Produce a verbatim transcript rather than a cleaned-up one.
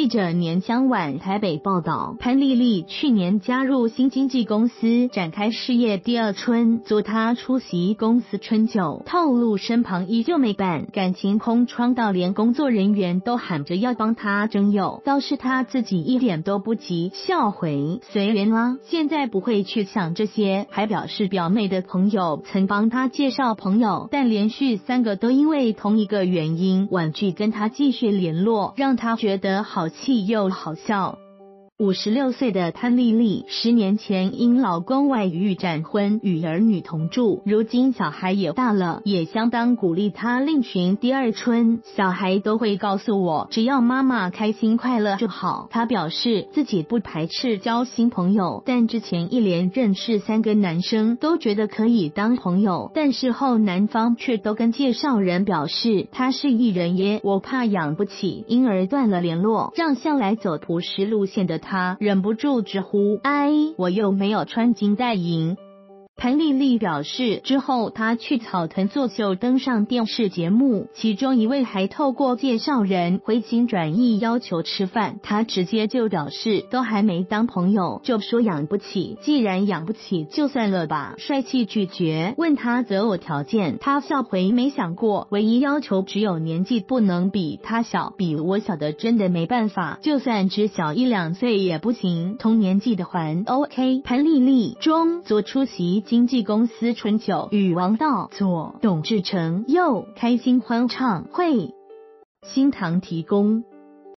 记者年香晚台北报道，潘丽丽去年加入新经纪公司，展开事业第二春。昨她出席公司春酒，透露身旁依旧没伴，感情空窗到连工作人员都喊着要帮她征友，倒是她自己一点都不急，笑回随缘啦，现在不会去想这些，还表示表妹的朋友曾帮她介绍朋友，但连续三个都因为同一个原因婉拒跟她继续联络，让她觉得好气又好笑。五十六岁的潘丽丽十年前因老公外遇闪婚，与儿女同住，如今小孩也大了，也相当鼓励她另寻第二春。小孩都会告诉我，只要妈妈开心快乐就好。她表示自己不排斥交新朋友，但之前一连认识三个男生都觉得可以当朋友，但事后男方却都跟介绍人表示他是艺人耶，我怕养不起，因而断了联络，让向来走朴实路线的他忍不住直呼哎，我又没有穿金戴银。潘丽丽表示，之后她去草屯作秀，登上电视节目，其中一位还透过介绍人回心转意要求吃饭，她直接就表示都还没当朋友就说养不起，既然养不起就算了吧，帅气拒绝。问她择偶条件，她笑回没想过，唯一要求只有年纪不能比她小，比我小的真的没办法，就算只小一两岁也不行，同年纪的还 OK。 潘丽丽中昨出席经纪公司春酒，与王道、左、董志成、佑开心欢唱会，新唐提供。